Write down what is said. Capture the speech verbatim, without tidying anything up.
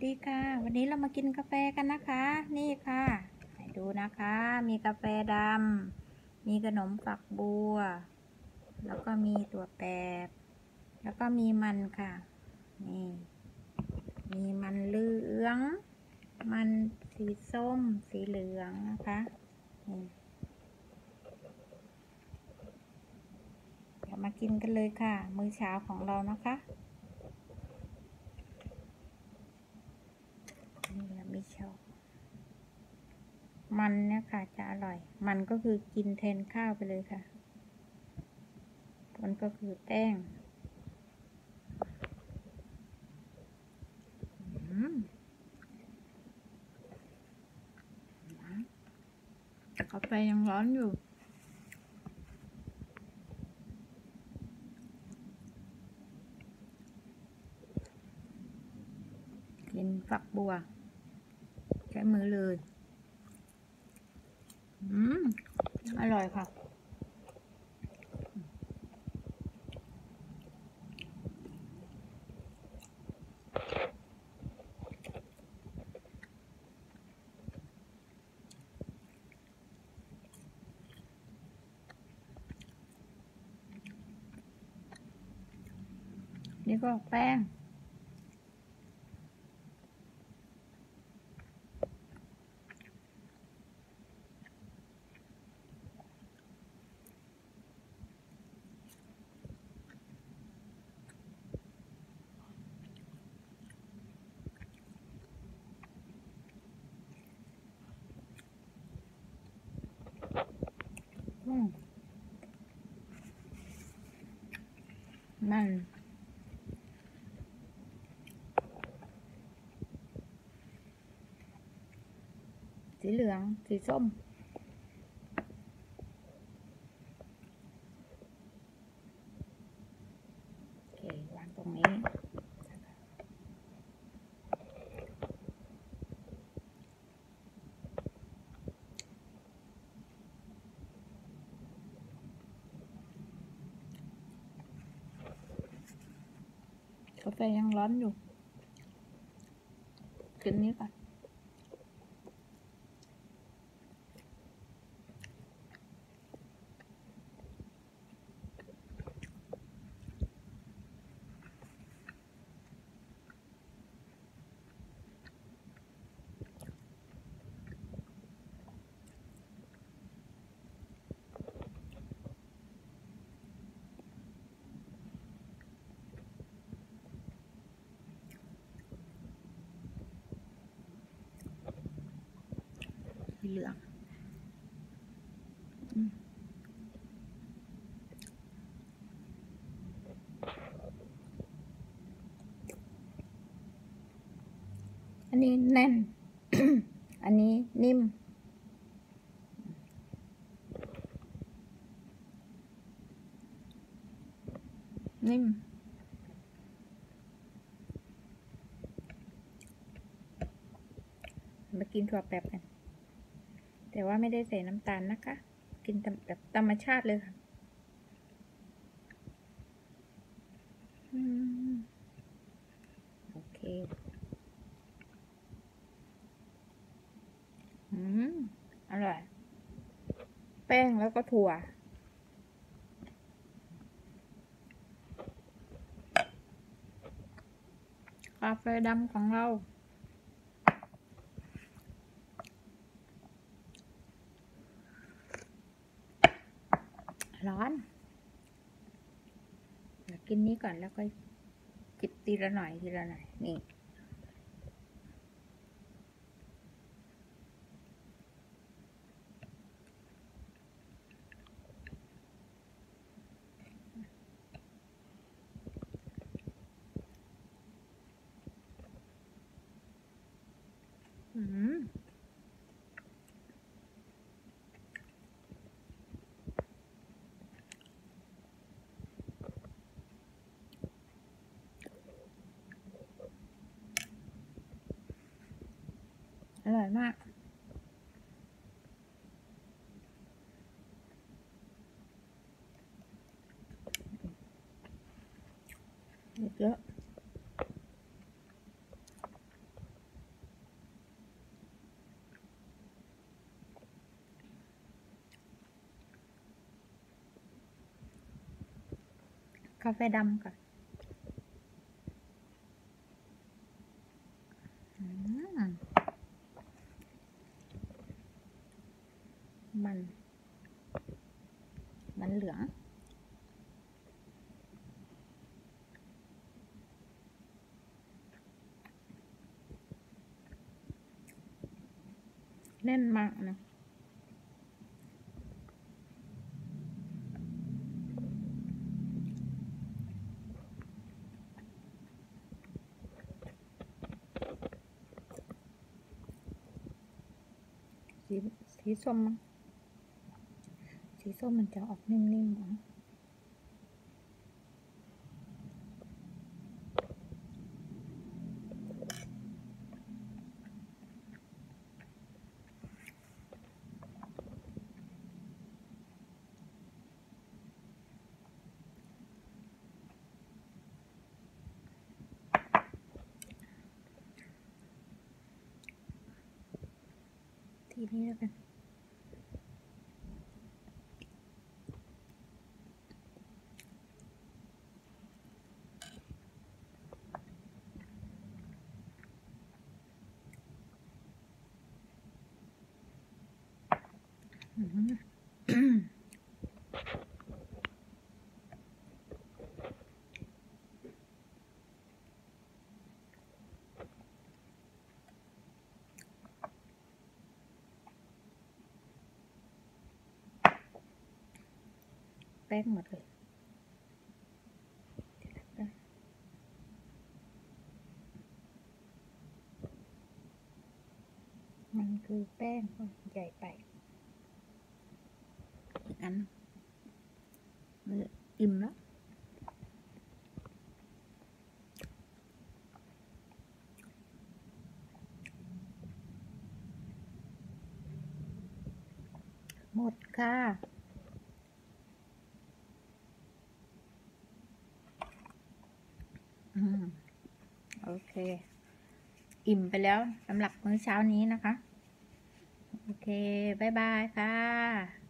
ดีค่ะวันนี้เรามากินกาแฟกันนะคะนี่ค่ะให้ดูนะคะมีกาแฟดำมีขนมฝักบัวแล้วก็มีถั่วแปบแล้วก็มีมันค่ะนี่มีมันเหลืองมันสีส้มสีเหลืองนะคะนี่เดี๋ยวมากินกันเลยค่ะมื้อเช้าของเรานะคะนี่เราไม่ชอบมันเนี่ยค่ะจะอร่อยมันก็คือกินแทนข้าวไปเลยค่ะมันก็คือแป้งแต่กาแฟยังร้อนอยู่กินฝักบัวใช้มือเลยอืมอร่อยค่ะนี่ก็แป้งอืมมันสีเหลืองสีส้มโอเควางตรงนี้กาแฟยังร้อนอยู่กินนี้ก่อนสีเหลืองอืมอันนี้แน่น อันนี้นิ่มนิ่มมากินถั่วแปบกันแต่ว่าไม่ได้ใส่น้ำตาลนะคะกินแบบธรรมชาติเลยค่ะอืมโอเคอืมอร่อยแป้งแล้วก็ถั่วกาแฟดำของเราร้อนเดี๋ยวกินนี้ก่อนแล้วก็จิบทีละหน่อยทีละหน่อยนี่อืมอร่อยมากเยอะกาแฟดำค่ะมัน มันเหลืองแน่นมากนะสีสีส้มสีส้มมันจะออกนิ่มๆอ่ะทีนี้แล้วกันแป้งหมดเลยมันคือแป้งใหญ่ไปอีกอันมันอิ่มแล้วหมดค่ะอืมโอเคอิ่มไปแล้วสำหรับมื้อเช้านี้นะคะโอเคบ๊ายบายค่ะ